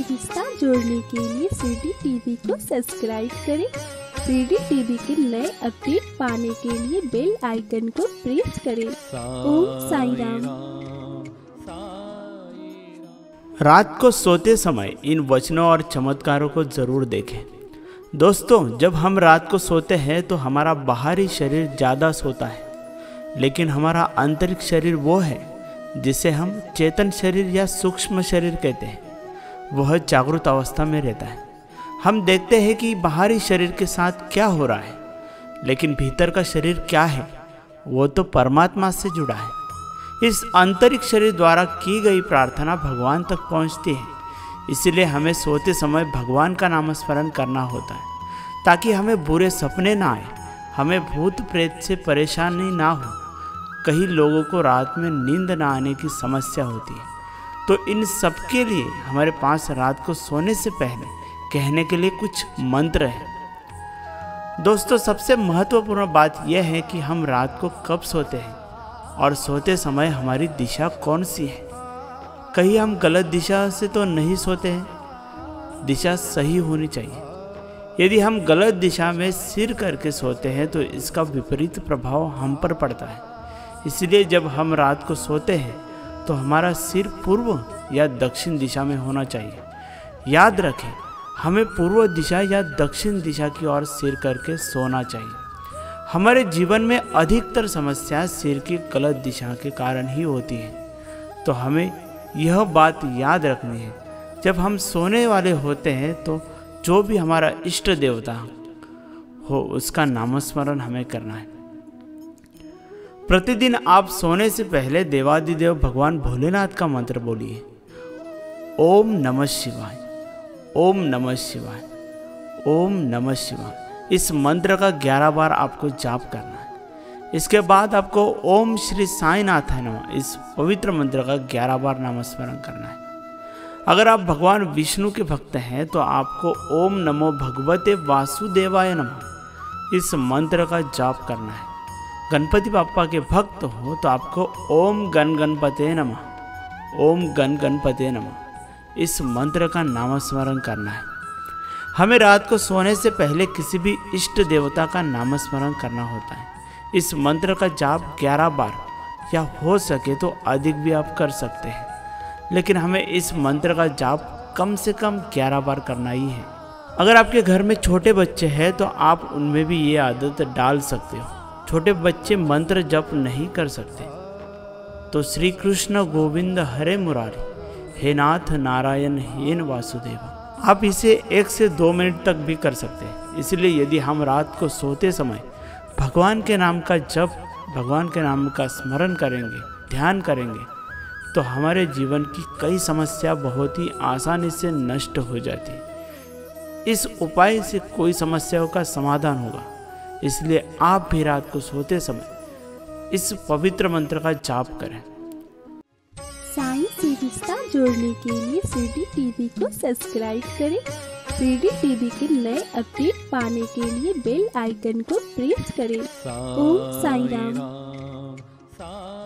रिश्ता जोड़ने के लिए सीडी टीवी को सब्सक्राइब करें। सीडी टीवी के नए अपडेट पाने के लिए बेल आइकन को प्रेस करें। ओम साई राम। रात को सोते समय इन वचनों और चमत्कारों को जरूर देखें। दोस्तों, जब हम रात को सोते हैं तो हमारा बाहरी शरीर ज़्यादा सोता है, लेकिन हमारा आंतरिक शरीर वो है जिसे हम चेतन शरीर या सूक्ष्म शरीर कहते हैं, वह जागृत अवस्था में रहता है। हम देखते हैं कि बाहरी शरीर के साथ क्या हो रहा है, लेकिन भीतर का शरीर क्या है वो तो परमात्मा से जुड़ा है। इस आंतरिक शरीर द्वारा की गई प्रार्थना भगवान तक पहुंचती है। इसीलिए हमें सोते समय भगवान का नामस्मरण करना होता है, ताकि हमें बुरे सपने ना आए, हमें भूत प्रेत से परेशानी ना हो। कई लोगों को रात में नींद ना आने की समस्या होती है, तो इन सब के लिए हमारे पास रात को सोने से पहले कहने के लिए कुछ मंत्र हैं। दोस्तों, सबसे महत्वपूर्ण बात यह है कि हम रात को कब सोते हैं और सोते समय हमारी दिशा कौन सी है। कहीं हम गलत दिशा से तो नहीं सोते हैं। दिशा सही होनी चाहिए। यदि हम गलत दिशा में सिर करके सोते हैं तो इसका विपरीत प्रभाव हम पर पड़ता है। इसलिए जब हम रात को सोते हैं तो हमारा सिर पूर्व या दक्षिण दिशा में होना चाहिए। याद रखें, हमें पूर्व दिशा या दक्षिण दिशा की ओर सिर करके सोना चाहिए। हमारे जीवन में अधिकतर समस्या सिर की गलत दिशा के कारण ही होती है, तो हमें यह बात याद रखनी है। जब हम सोने वाले होते हैं तो जो भी हमारा इष्ट देवता हो उसका नामस्मरण हमें करना है। प्रतिदिन आप सोने से पहले देवादिदेव भगवान भोलेनाथ का मंत्र बोलिए। ओम नमः शिवाय, ओम नमः शिवाय, ओम नमः शिवाय। इस मंत्र का 11 बार आपको जाप करना है। इसके बाद आपको ओम श्री साईनाथाय नमः इस पवित्र मंत्र का 11 बार नामस्मरण करना है। अगर आप भगवान विष्णु के भक्त हैं तो आपको ओम नमो भगवते वासुदेवाय नमः इस मंत्र का जाप करना है। गणपति बाप्पा के भक्त हो तो आपको ओम गण गणपते नमः, ओम गण गणपते नमः इस मंत्र का नामस्मरण करना है। हमें रात को सोने से पहले किसी भी इष्ट देवता का नामस्मरण करना होता है। इस मंत्र का जाप 11 बार या हो सके तो अधिक भी आप कर सकते हैं, लेकिन हमें इस मंत्र का जाप कम से कम 11 बार करना ही है। अगर आपके घर में छोटे बच्चे हैं तो आप उनमें भी ये आदत डाल सकते हो। छोटे बच्चे मंत्र जप नहीं कर सकते तो श्री कृष्ण गोविंद हरे मुरारी, हे नाथ नारायण हे वासुदेव, आप इसे 1 से 2 मिनट तक भी कर सकते हैं। इसलिए यदि हम रात को सोते समय भगवान के नाम का जप, भगवान के नाम का स्मरण करेंगे, ध्यान करेंगे, तो हमारे जीवन की कई समस्या बहुत ही आसानी से नष्ट हो जाती है। इस उपाय से कोई समस्याओं का समाधान होगा। इसलिए आप भी रात को सोते समय इस पवित्र मंत्र का जाप करें। साई से रिश्ता जोड़ने के लिए सीडी टीवी को सब्सक्राइब करें। सीडी टीवी के नए अपडेट पाने के लिए बेल आइकन को प्रेस करें। ओम साई राम।